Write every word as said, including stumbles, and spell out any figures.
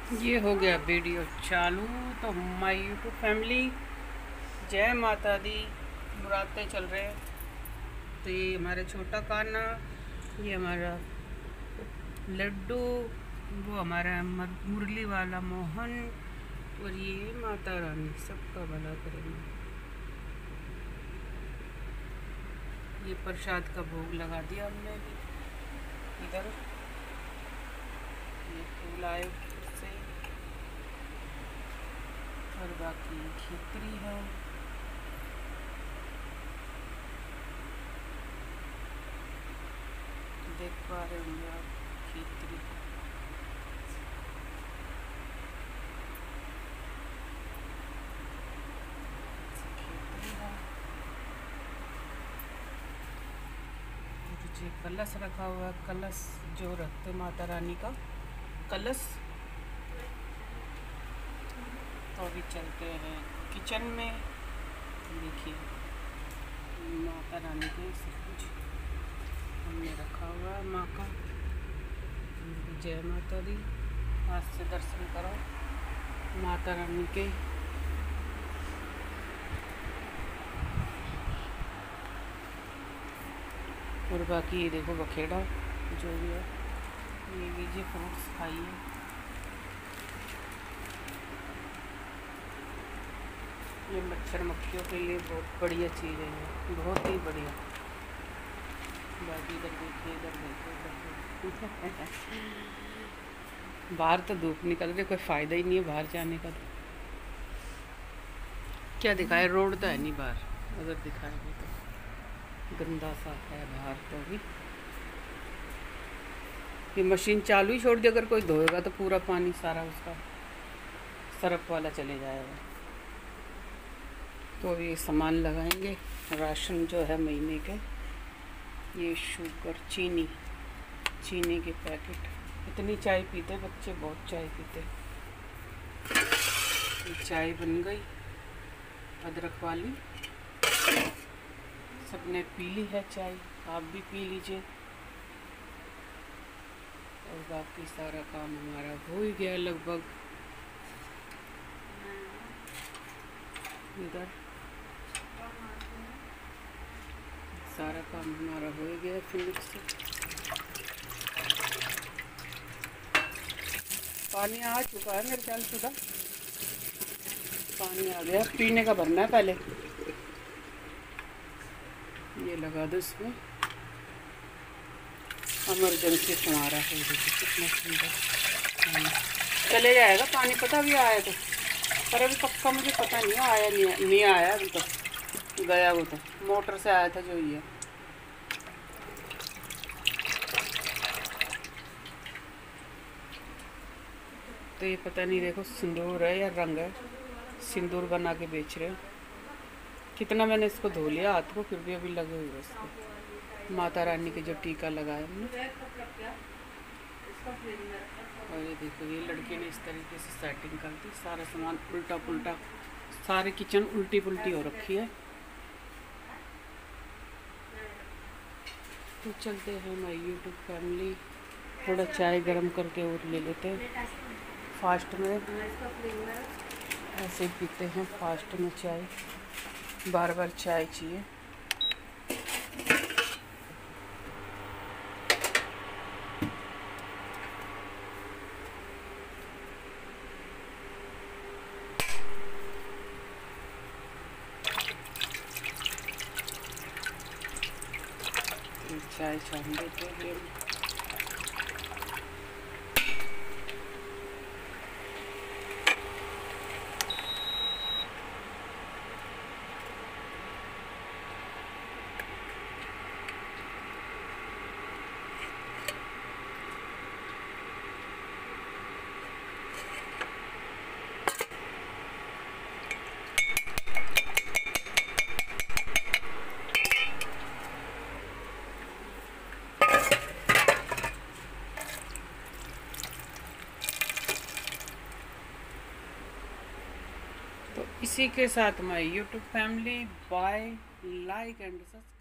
ये हो गया वीडियो चालू। तो माय यूट्यूब फैमिली, जय माता दी। मुरादें चल रहे हैं। तो ये हमारा छोटा कान्हा, ये हमारा लड्डू, वो हमारा मुरली वाला मोहन, और ये माता रानी सबका भला करेंगे। ये प्रसाद का भोग लगा दिया हमने भी। इधर ये फूल आए उससे, और बाकी खिचड़ी है। देख पा रहे होंगे आप खिचड़ी। जी कलश रखा हुआ है, कलश जो रखते माता रानी का कलश। तो अभी चलते हैं किचन में। देखिए माता रानी के सब कुछ हमने रखा हुआ है। माँ का जय माता दी। आज से दर्शन करो माता रानी के। और बाकी ये देखो बखेड़ा जो भी है, ये लीजिए फ्रूट्स खाइए। ये मच्छर मक्खियों के लिए बहुत बढ़िया चीज़ है, ये बहुत ही बढ़िया। बाकी इधर देखिए, इधर देखिए, इधर बाहर तो धूप निकल रही, कोई फ़ायदा ही नहीं है बाहर जाने का। क्या दिखाए, रोड तो है नहीं बाहर, अगर दिखाएंगे तो गंदा सा है बाहर। तो भी ये मशीन चालू ही छोड़ दी, अगर कोई धोएगा तो पूरा पानी सारा उसका सरफ वाला चले जाएगा। तो ये सामान लगाएंगे, राशन जो है महीने के। ये शुगर, चीनी, चीनी के पैकेट। इतनी चाय पीते बच्चे, बहुत चाय पीते। ये चाय बन गई अदरक वाली, सबने पी ली है चाय, आप भी पी लीजिए। और बाकी सारा काम हमारा हो ही गया लगभग। इधर सारा काम हमारा हो ही गया फिनिश। पानी आ चुका है मेरे ख्याल से, पानी आ गया। पीने का भरना है पहले। ये लगा दो इसमें, इमरजेंसी हमारा है। कितना सुंदर चले जाएगा पानी, पता भी आया तो, पर अभी पक्का मुझे पता नहीं आया नहीं, नहीं आया अभी तो। गया वो तो मोटर से आया था जो ये। तो ये पता नहीं, देखो सिंदूर है या रंग है, सिंदूर बना के बेच रहे हैं। कितना मैंने इसको धो लिया हाथ को, फिर भी अभी लगे हुए इसको। माता रानी के जो टीका लगाया हमने। और ये देखो, ये लड़के ने इस तरीके से सेटिंग कर दी। सारा सामान उल्टा पुल्टा, सारे किचन उल्टी पुल्टी हो रखी है। तो चलते हैं माय यूट्यूब फैमिली, थोड़ा चाय गरम करके और ले लेते हैं। फास्ट में ऐसे ही पीते हैं, फास्ट में चाय, बार बार चाय चाहिए। चाय छान देते हैं। तो इसी के साथ my YouTube family, bye, like and subscribe.